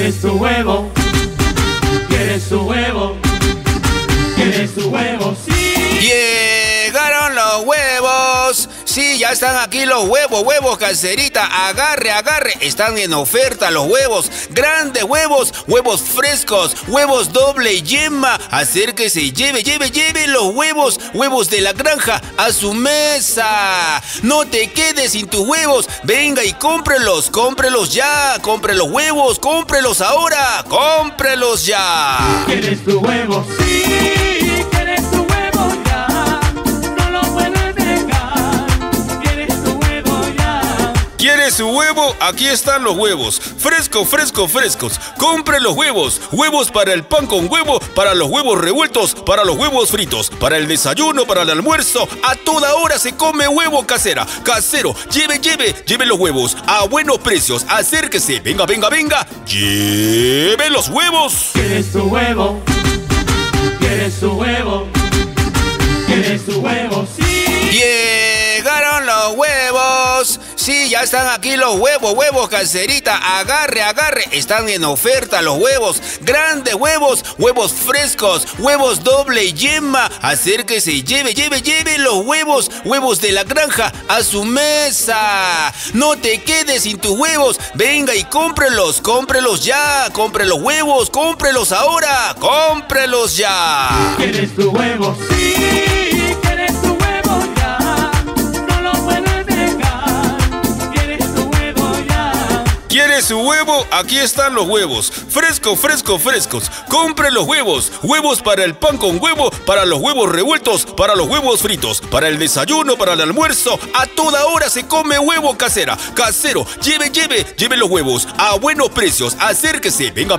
¿Quieres tu huevo? ¿Quieres tu huevo? ¿Quieres tu huevo? Sí. Llegaron los huevos. Sí, ya están aquí los huevos, huevos Caserita, agarre, agarre, están en oferta los huevos, grandes huevos, huevos frescos, huevos doble yema, acérquese y lleve los huevos, huevos de la granja a su mesa. No te quedes sin tus huevos, venga y cómprelos ya, compre los huevos, cómprelos ahora, cómprelos ya. ¿Quieres tu huevo? Sí, ¿quieres tu huevo? Ya, no lo puedes negar. ¿Quieres tu huevo? Ya. ¿Quiere su huevo? Aquí están los huevos, frescos, compre los huevos, huevos para el pan con huevo, para los huevos revueltos, para los huevos fritos, para el desayuno, para el almuerzo, a toda hora se come huevo casero, lleve los huevos a buenos precios, acérquese, venga, lleve los huevos. ¿Quieres tu huevo? ¿Quieres tu huevo? ¿Quieres tu huevo? Sí. Llegaron los huevos. Sí, ya están aquí los huevos, huevos Caserita, agarre, agarre, están en oferta los huevos, grandes huevos, huevos frescos, huevos doble yema, acérquese y lleve los huevos, huevos de la granja a su mesa. No te quedes sin tus huevos, venga y cómprelos ya, compre los huevos, cómprelos ahora, cómprelos ya. ¿Quieres tu huevo? Sí, ¿quieres tu huevo? Ya, no lo puedes negar. ¿Quieres tu huevo? Ya. ¿Quiere su huevo? Aquí están los huevos, frescos, compre los huevos, huevos para el pan con huevo, para los huevos revueltos, para los huevos fritos, para el desayuno, para el almuerzo, a toda hora se come huevo casero, lleve los huevos a buenos precios, acérquese, venga,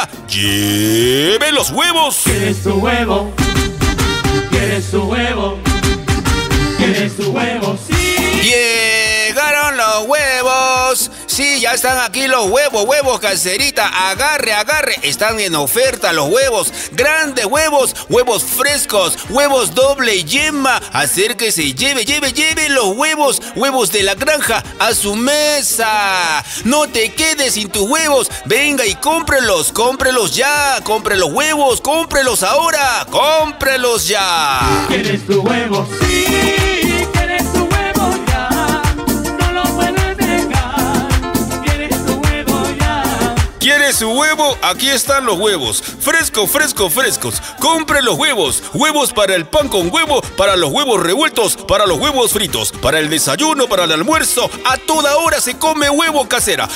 lleve los huevos. ¿Quieres tu huevo? ¿Quieres tu huevo? ¿Quieres tu huevo? Sí. Llegaron los huevos. Sí, ya están aquí los huevos, huevos Caserita, agarre, agarre, están en oferta los huevos, grandes huevos, huevos frescos, huevos doble yema, acérquese y lleve los huevos, huevos de la granja a su mesa. No te quedes sin tus huevos, venga y cómprelos ya, compre los huevos, cómprelos ahora, cómprelos ya. ¿Quieres tu huevo? Sí, ¿quieres tu huevo? Ya, no lo puedes negar. ¿Quieres tu huevo? Ya. ¿Quiere su huevo? Aquí están los huevos, frescos, compre los huevos, huevos para el pan con huevo, para los huevos revueltos, para los huevos fritos, para el desayuno, para el almuerzo, a toda hora se come huevo casero,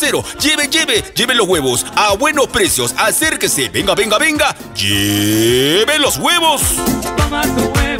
lleve los huevos a buenos precios, acérquese, venga, lleve los huevos. Toma tu huevo.